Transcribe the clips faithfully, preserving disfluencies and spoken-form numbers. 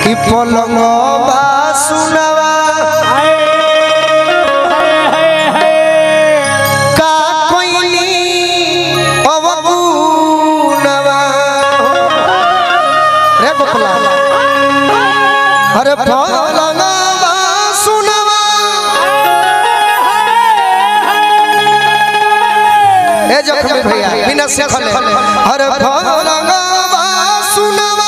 कि पलंग सुनवा का कोई अवगुणवा रे गोपला अरे पलंग सुनवा ए जखमी भैया बिना सिखले अरे पलंग सुनवा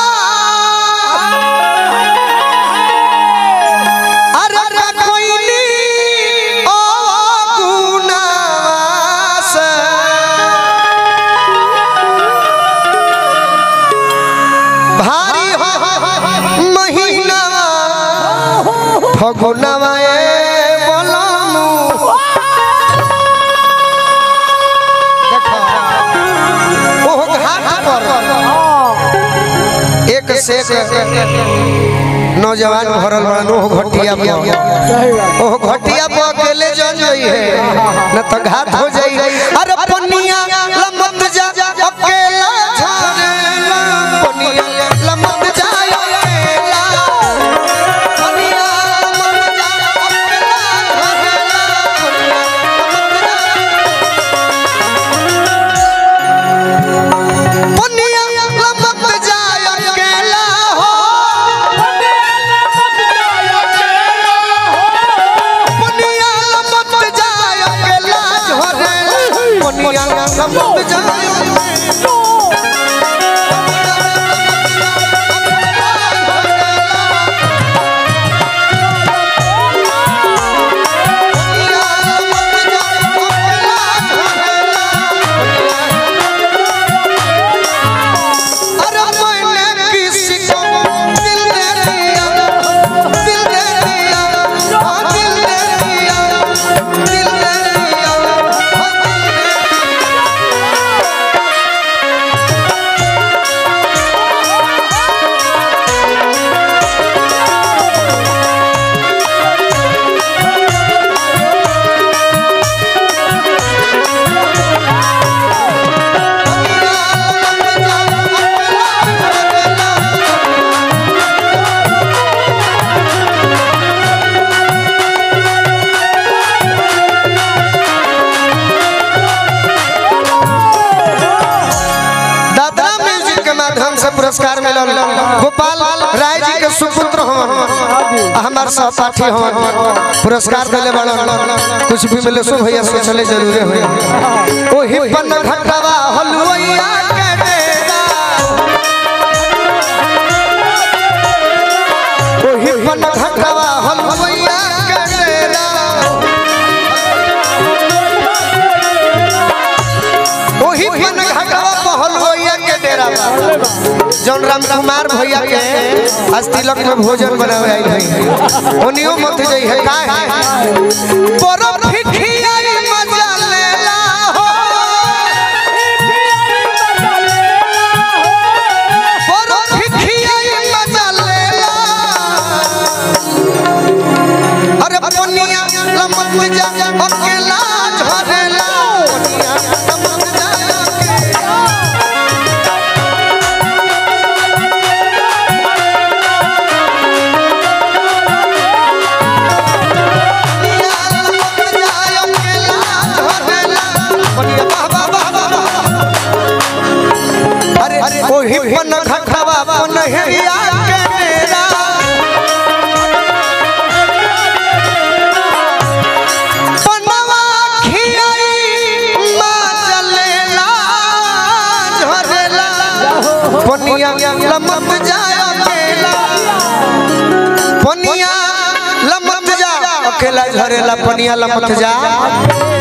फगुनवाए बोलानु देखो ओ घाट पर एक से एक नौजवान भरल बड़न ओ घटिया पर ओ घटिया पर अकेले जल जाई है न तो घाट हो जाई अरे पनिया लमत जा अकेला झारे पनिया लमत जा पुरस्कार मिलल गोपाल राय जी के सुपुत्र हवन हमार सहपाठी हवन पुरस्कार देले बड़न कुछ भी मिले सो भैया से चले जरूर होई ओ हिपन घटवा हलुइया के डेरा ओ हिपन घटवा हलुइया के डेरा ओ हिपन घटवा हलुइया के डेरा जौन राम कुमार भैया के आज तिलक में भोजन बनावे आई है ओनियो मत जाई है का है बरफ खियाई मजा लेला हो बरफ खियाई मजा लेला अरे पनिया लमत जा अकेला झरेला पनिया लमत जा हिपन घटवा पनहिया के डेरा पनवा खियाई मजा लेला झरेला पनिया लमत जा अकेला पनिया लमत जा अकेला झरेला पनिया लमत जा